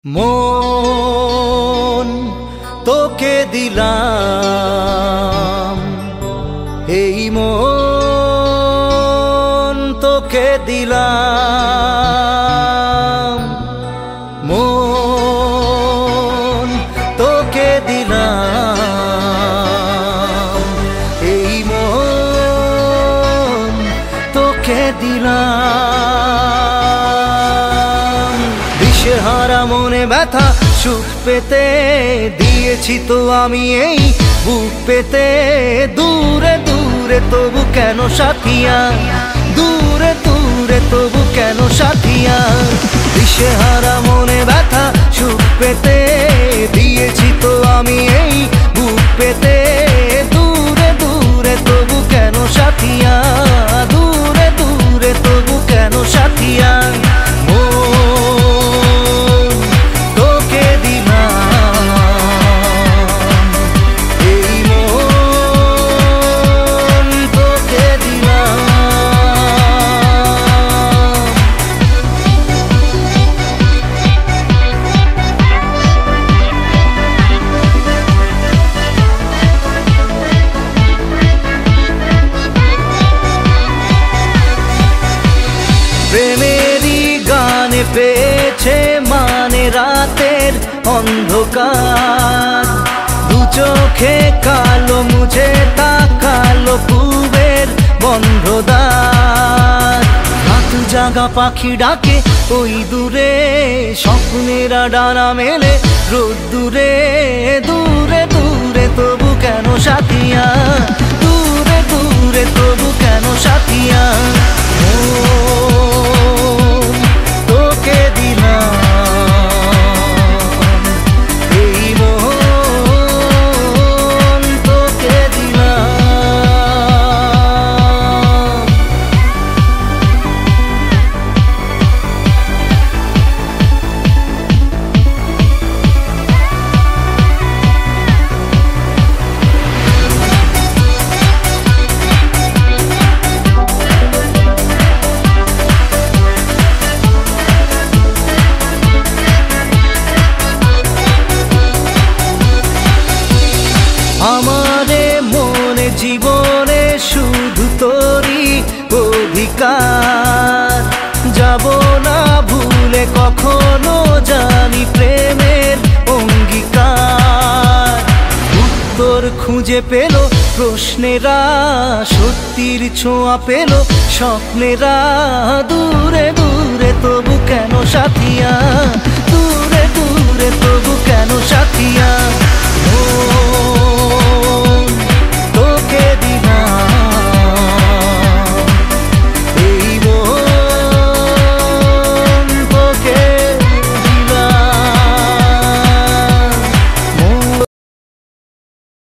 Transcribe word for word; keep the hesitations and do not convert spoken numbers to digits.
মন তোকে দিলাম, এই মন তোকে দিলাম, মন তোকে দিলাম, এই মন তোকে দিলাম। দিশেহারা মনে ব্যথা সুখ পেতে দিয়েছি তো আমি এই বুক পেতে, দূরে দূরে তবু কেন সাথিয়া, দূরে দূরে তবু কেন সাথিয়া। দিশেহারা মনে ব্যথা সুখ পেতে দিয়েছি তো আমি এই বুক পেতে, দূরে দূরে তবু কেন সাথিয়া, দূরে দূরে তবু কেন সাথিয়া। প্রেমেরই গানে পেয়েছে মানে রাতের অন্ধকার, দু চোখে কালো মুঝে তাকালো পূবের বন্ধ দ্বার। রাত জাগা পাখি ডাকে ওই দূরে, স্বপ্নেরা ডানা মেলে রোদ দূরে, দূরে দূরে তবু কেন সাথিয়া, দূরে দূরে তবু কেন সাথিয়া। তোকে দিলাম, এই মন তোকে দিলাম। আমারে মনে জীবনে শুধু তোরই অধিকার, যাব না ভুলে কখনো জানি প্রেমের অঙ্গীকার। উত্তর খুঁজে পেল প্রশ্নেরা, সত্যির ছোঁয়া পেল স্বপ্নেরা, দূরে দূরে তবু কেন সাথিয়া, দূরে